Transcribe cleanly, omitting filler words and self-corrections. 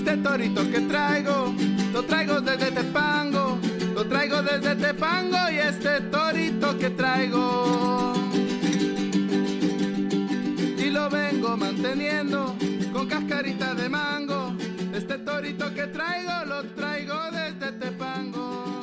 Este torito que traigo, lo traigo desde Tepango, lo traigo desde Tepango y este torito que traigo. Y lo vengo manteniendo con cascarita de mango. Este torito que traigo, lo traigo desde Tepango.